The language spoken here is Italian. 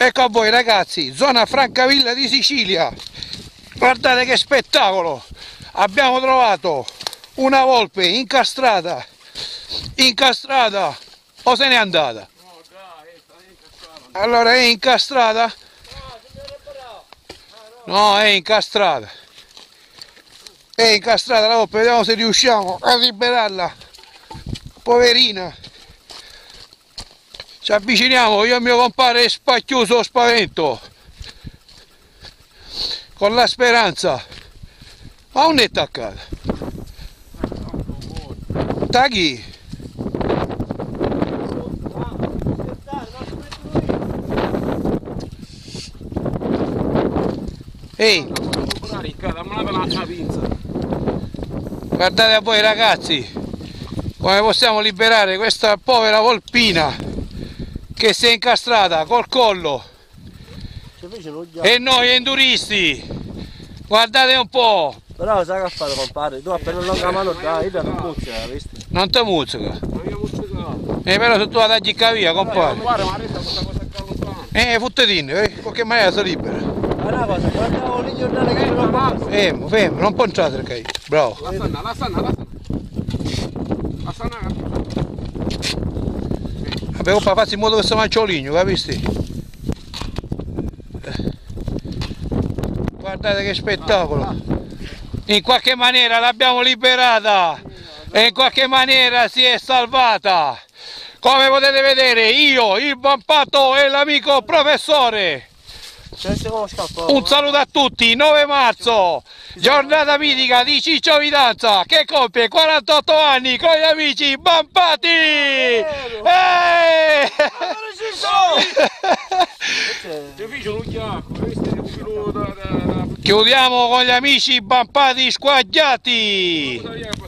Ecco a voi ragazzi, zona Francavilla di Sicilia. Guardate che spettacolo! Abbiamo trovato una volpe incastrata o se n'è andata? No, dai, sta incastrata. Allora è incastrata? No, è incastrata. È incastrata la volpe, vediamo se riusciamo a liberarla. Poverina. Ci avviciniamo, io e mio compare spacchiuso spavento. Con la speranza. Ma non è attaccata. Taghi. Ehi. Guardate a voi ragazzi come possiamo liberare questa povera volpina che si è incastrata col collo. E noi enduristi, guardate un po'. Però sai che ha fatto compare? Tu appena non la mano dai, io non muzzica, visto? Non ti muzzica. Però se tu la tagli via compare. Futtetino, qualche maniera si libera. Una cosa, guardavo lì giornale che non passa. Fermo, non punciate perché. Bravo. La sanna. Vabbè, oppa, fatti in modo che si mangia il ligno, capisti? Guardate che spettacolo! In qualche maniera l'abbiamo liberata e in qualche maniera si è salvata! Come potete vedere, io, il Vampato e l'amico professore! Un saluto a tutti, 9 marzo, giornata mitica di Ciccio Vidanza che compie 48 anni con gli amici Vampati! Chiudiamo con gli amici Vampati squagliati!